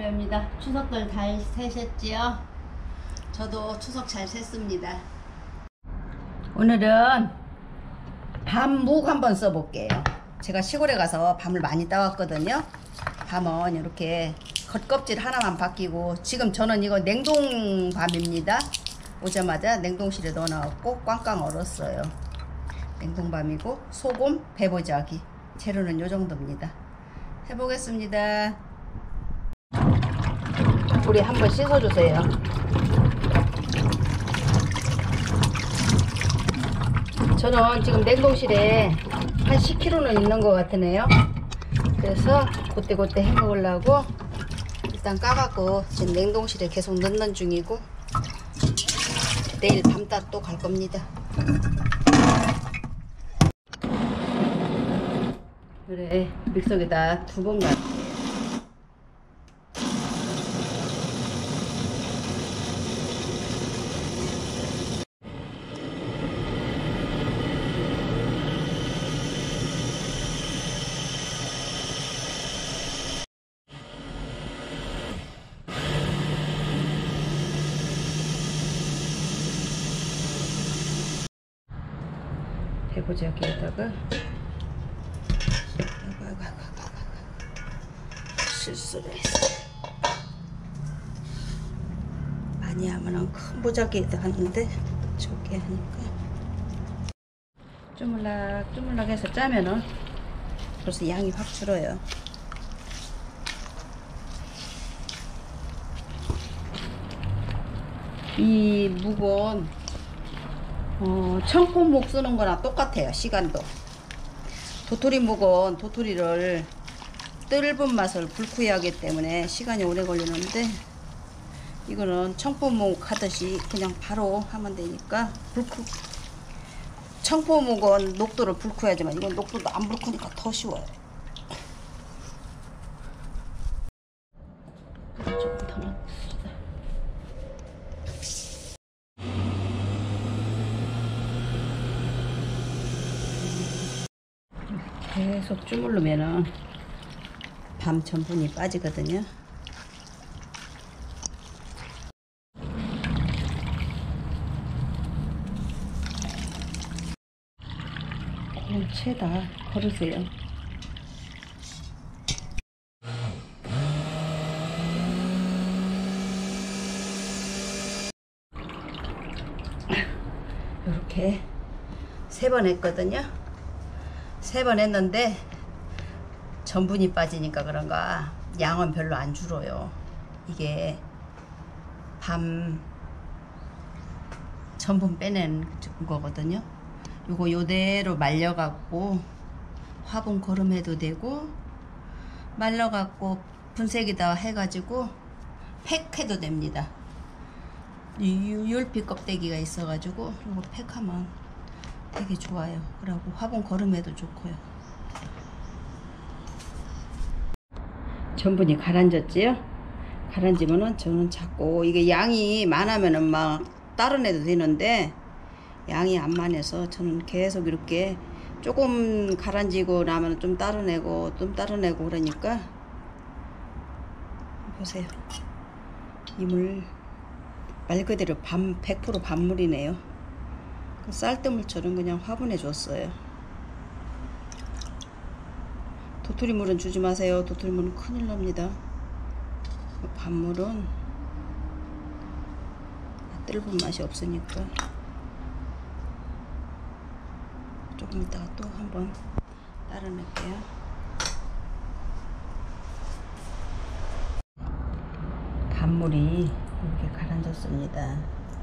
올려입니다. 추석들 잘 세셨지요? 저도 추석 잘 샜습니다. 오늘은 밤묵 한번 써볼게요. 제가 시골에 가서 밤을 많이 따왔거든요. 밤은 이렇게 겉껍질 하나만 벗기고, 지금 저는 이거 냉동밤입니다. 오자마자 냉동실에 넣어놨고 꽝꽝 얼었어요. 냉동밤이고 소금, 배보자기, 재료는 요 정도입니다. 해보겠습니다. 물에 한번 씻어주세요. 저는 지금 냉동실에 한 10kg는 있는 것 같으네요. 그래서 그때그때 해 먹으려고 일단 까갖고 지금 냉동실에 계속 넣는 중이고, 내일 밤낮 또 갈 겁니다. 그래, 믹서기에다 2번 갈게요. 배보자기에다가 실수를 했어. 많이 하면 큰 보자기에다 하는데 적게 하니까 쪼물락 해서 짜면은 벌써 양이 확 줄어요. 이 묵은 청포묵 쓰는 거랑 똑같아요. 시간도. 도토리묵은 도토리를 뜰분 맛을 불쿠이 하기 때문에 시간이 오래 걸리는데, 이거는 청포묵 하듯이 그냥 바로 하면 되니까. 청포묵은 녹도를 불쿠하지만 이건 녹도도 안 불쿠니까 더 쉬워요. 조금 더 넣읍시다. 계속 주물르면은 밤 전분이 빠지거든요. 채다 걸으세요. 이렇게 3번 했거든요. 3번 했는데 전분이 빠지니까 그런가 양은 별로 안 줄어요. 이게 밤 전분 빼낸 거거든요. 요거 요대로 말려갖고 화분 거름해도 되고, 말려갖고 분쇄기다 해가지고 팩해도 됩니다. 율피 껍데기가 있어가지고 요거 팩하면 되게 좋아요. 그리고 화분 거름해도 좋고요. 전분이 가라앉았지요? 가라앉으면은 저는 자꾸 이게 양이 많으면은 막 따로 내도 되는데, 양이 안 많아서 저는 계속 이렇게 조금 가라앉고 나면 좀 따로 내고 그러니까. 보세요. 이 물 말 그대로 100% 밤물이네요. 쌀뜨물처럼 그냥 화분해 줬어요. 도토리물은 주지 마세요. 도토리물은 큰일 납니다. 밤물은 뜰분 맛이 없으니까. 조금 이따가 또 한번 따라낼게요. 밤물이 이렇게 가라앉았습니다.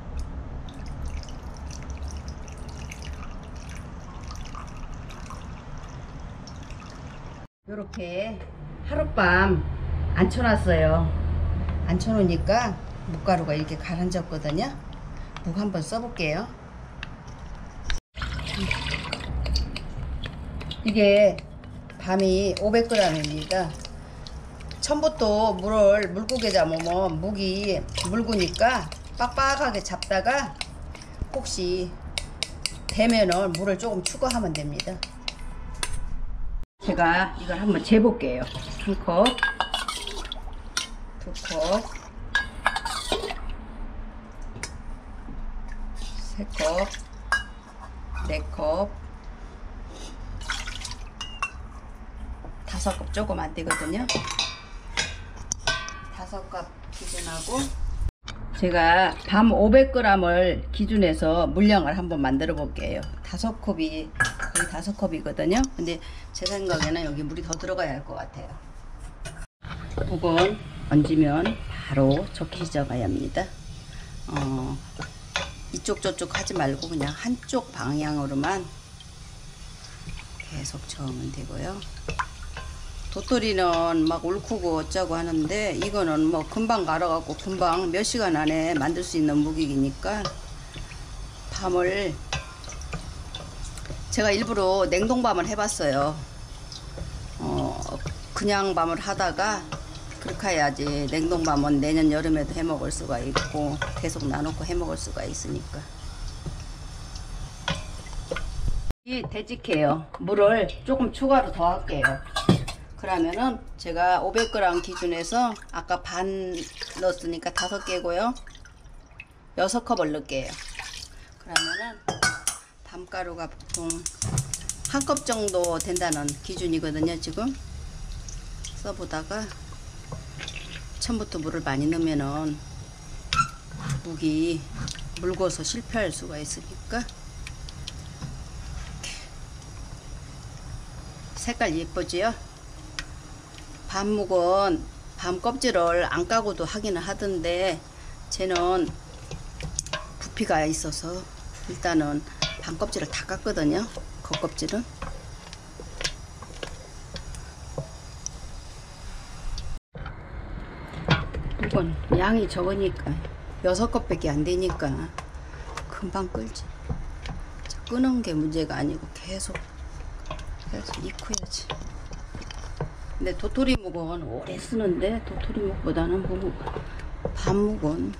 이렇게 하룻밤 앉혀놨어요. 앉혀놓으니까 묵가루가 이렇게 가라앉았거든요. 묵 한번 써볼게요. 이게 밤이 500g입니다. 처음부터 물고기에 잡으면 묵이 묽으니까 빡빡하게 잡다가 혹시 되면은 물을 조금 추가하면 됩니다. 제가 이걸 한번 재볼게요. 1컵, 2컵, 2컵, 3컵, 4컵, 5컵 조금 안 되거든요. 5컵 기준하고 제가 밤 500g을 기준해서 물량을 한번 만들어 볼게요. 5컵이 거의 5컵이거든요. 근데 제 생각에는 여기 물이 더 들어가야 할 것 같아요. 이건 얹으면 바로 적히져가야 합니다. 이쪽 저쪽 하지 말고 그냥 한쪽 방향으로만 계속 저으면 되고요. 도토리는 막 울크고 어쩌고 하는데 이거는 뭐 금방 갈아갖고 금방 몇 시간 안에 만들 수 있는 무기니까 밤을 제가 일부러 냉동밤을 해봤어요. 그냥 밤을 하다가 그렇게 해야지 냉동밤은 내년 여름에도 해 먹을 수가 있고 계속 놔놓고 해 먹을 수가 있으니까. 이 되직해요. 물을 조금 추가로 더 할게요. 그러면은 제가 500g 기준에서 아까 반 넣었으니까 5개고요. 6컵을 넣을게요. 그러면은 밤가루가 보통 1컵 정도 된다는 기준이거든요. 지금 써보다가 처음부터 물을 많이 넣으면은 묵이 묽어서 실패할 수가 있으니까. 색깔 예쁘지요? 밤묵은 밤 껍질을 안 까고도 하기는 하던데 쟤는 부피가 있어서 일단은 밤 껍질을 다 깠거든요. 겉껍질은. 이건 양이 적으니까 6컵밖에 안 되니까 금방 끓지. 끄는 게 문제가 아니고 계속 익혀야지. 근데 도토리묵은 오래 쓰는데 도토리묵보다는 밤묵은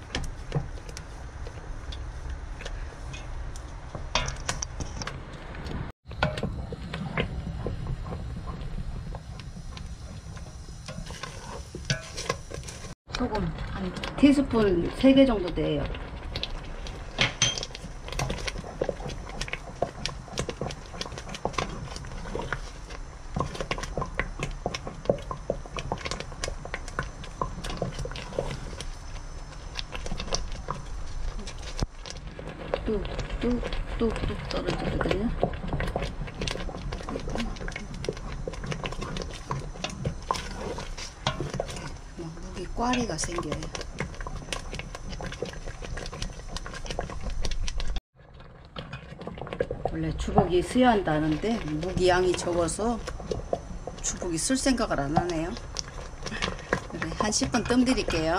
소금 한 티스푼 3개 정도 돼요. 뚝뚝뚝뚝 떨어지거든요. 묵이 꽈리가 생겨요. 원래 주걱이 쓰여야 한다는데 묵이 양이 적어서 주걱이 쓸 생각을 안 하네요. 한 10분 뜸 드릴게요.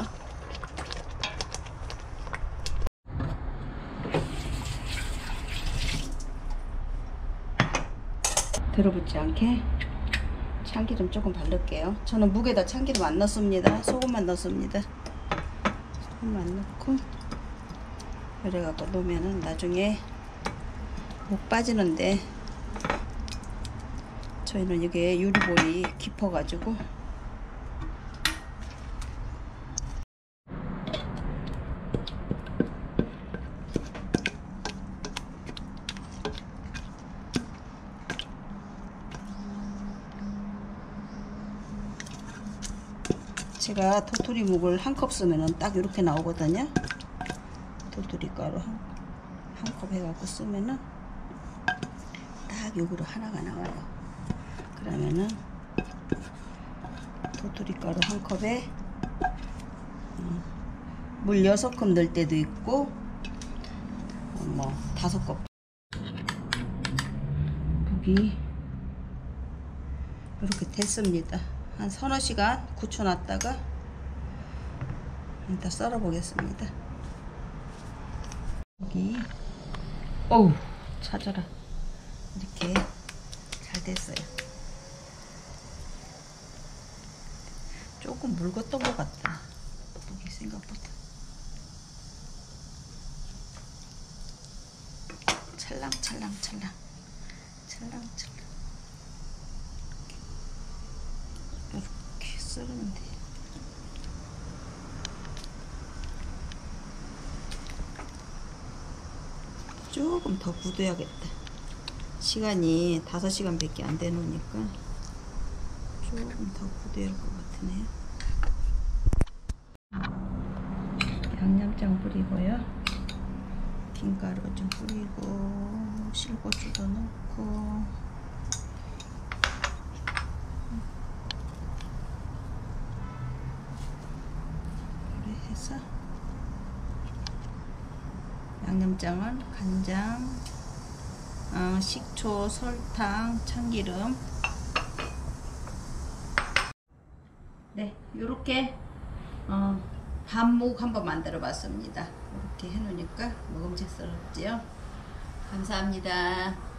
들어붙지 않게 참기름 조금 바를게요. 저는 묵에다 참기름 안 넣습니다. 소금만 넣습니다. 소금만 넣고 이래갖고 놓으면은 나중에 묵 빠지는데 저희는 이게 유리볼이 깊어가지고 제가 도토리묵을 1컵 쓰면은 딱 이렇게 나오거든요. 도토리 가루 한 컵 해갖고 쓰면은 딱 요거로 하나가 나와요. 그러면은 도토리 가루 1컵에 물 6컵 넣을 때도 있고 뭐 5컵. 묵이 이렇게 됐습니다. 한 서너 시간 굳혀놨다가 일단 썰어 보겠습니다. 여기 어우 찾아라. 이렇게 잘 됐어요. 조금 묽었던 것 같다. 여기 생각보다 찰랑찰랑찰랑 찰랑찰랑 이렇게 썰으면 돼요. 조금 더 굳어야겠다. 시간이 5시간밖에 안 되노니까 조금 더 굳어야 할 것 같으네요. 양념장 뿌리고요. 김가루 좀 뿌리고 실고추도 넣고 이렇게 해서 양념장은 간장, 식초, 설탕, 참기름. 네, 요렇게 밥묵 한번 만들어 봤습니다. 이렇게 해놓으니까 먹음직스럽지요. 감사합니다.